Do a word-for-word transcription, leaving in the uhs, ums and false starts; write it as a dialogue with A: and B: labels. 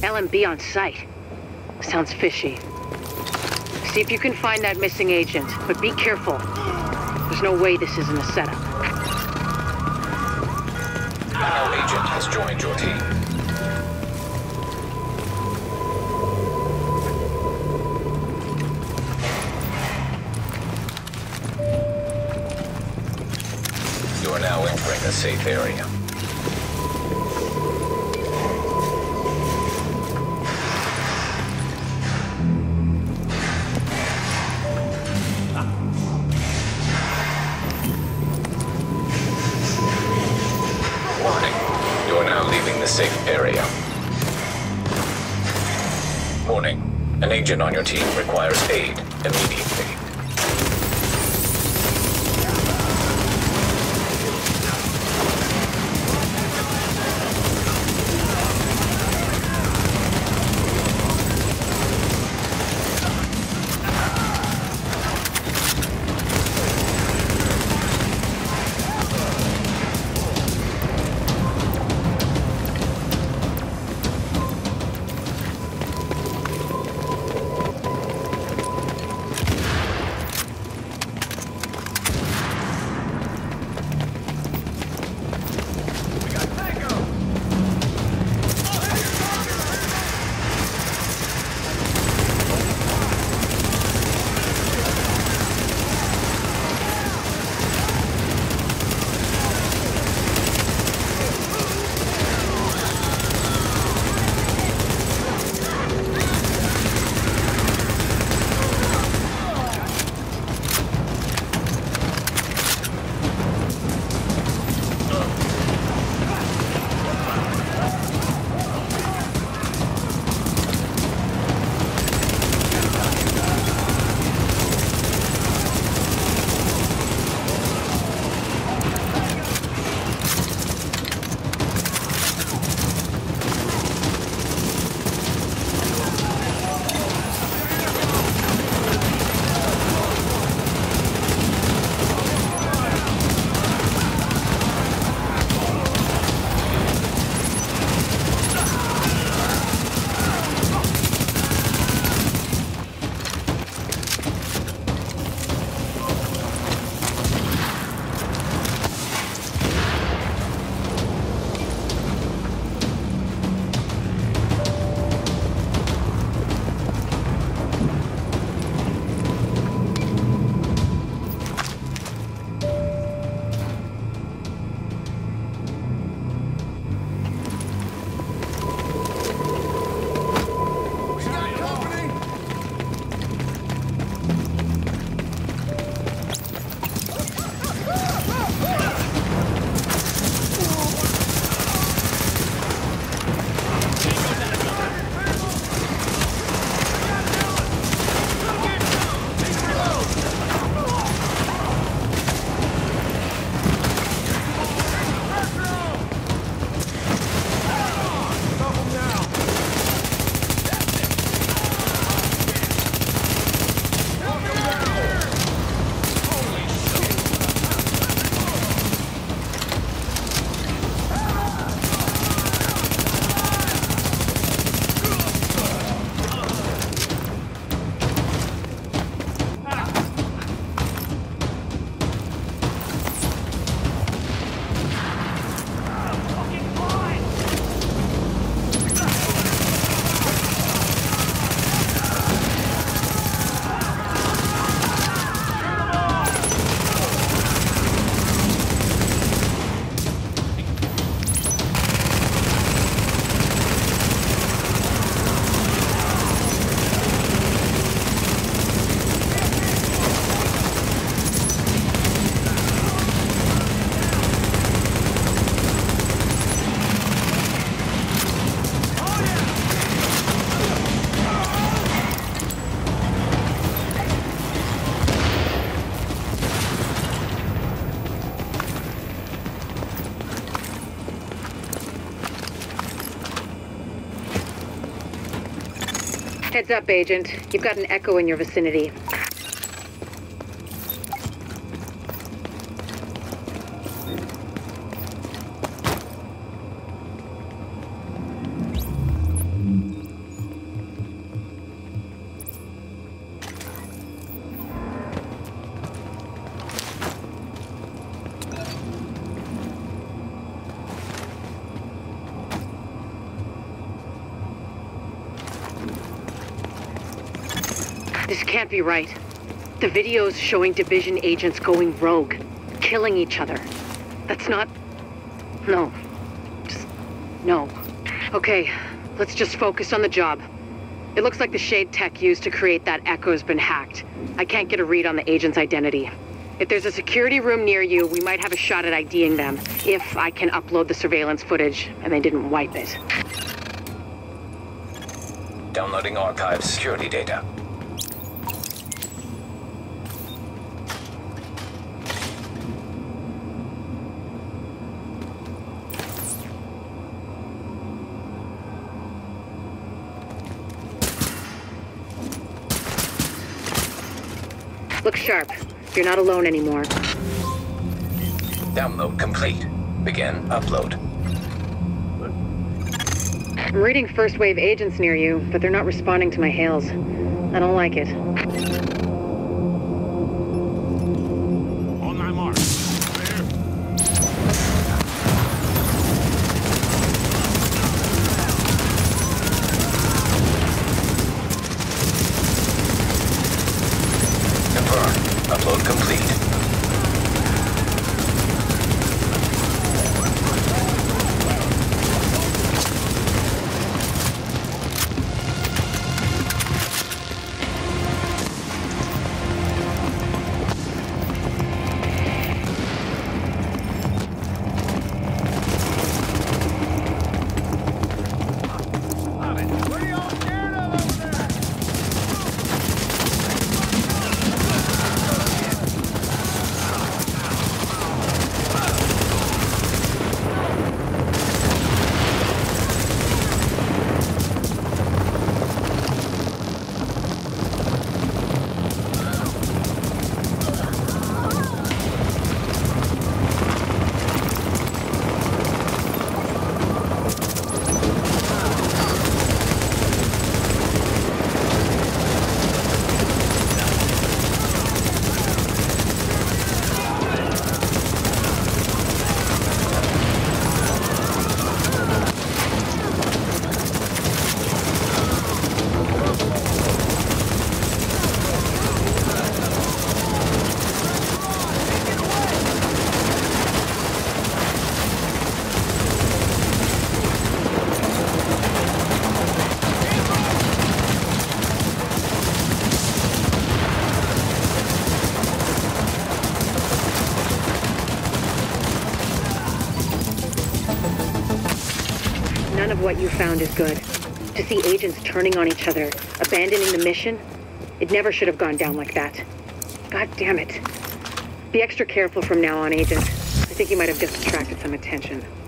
A: L M B on site. Sounds fishy. See if you can find that missing agent, but be careful. There's no way this isn't a setup.
B: Our agent has joined your team. You are now entering a safe area. Safe area. Warning. An agent on your team requires aid immediately.
A: Heads up, Agent. You've got an Echo in your vicinity. can't be right. The videos showing Division agents going rogue, killing each other. That's not... No. Just... no. Okay, let's just focus on the job. It looks like the Shade tech used to create that Echo's been hacked. I can't get a read on the agent's identity. If there's a security room near you, we might have a shot at IDing them, if I can upload the surveillance footage and they didn't wipe it.
B: Downloading archive security data.
A: Look sharp. You're not alone anymore.
B: Download complete. Begin upload.
A: I'm reading first wave agents near you, but they're not responding to my hails. I don't like it.
C: On my mark. Clear.
B: Confirmed. Upload complete.
C: What are y'all scared of over there?
A: None of what you found is good. To see agents turning on each other, abandoning the mission, it never should have gone down like that. God damn it. Be extra careful from now on, Agent. I think you might have just attracted some attention.